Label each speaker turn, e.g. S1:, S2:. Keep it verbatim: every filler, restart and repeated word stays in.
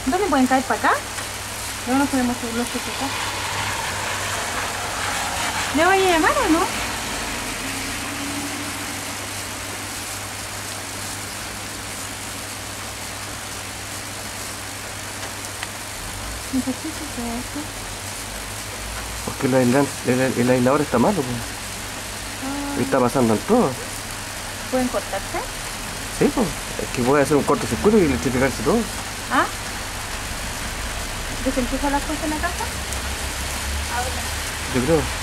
S1: ¿Dónde pueden caer para acá? No nos podemos subir los que acá. ¿Le voy a llamar o no? Necesito que esto.
S2: Porque el, aislan- el, el aislador está malo, pues.
S1: Ah,
S2: Está pasando en todo.
S1: ¿pueden cortarse?
S2: Sí, pues. Es que puede hacer un cortocircuito y electrificarse todo.
S1: ¿Ah? ¿Desempieza las cosas en la casa? Ahora.
S2: Yo creo.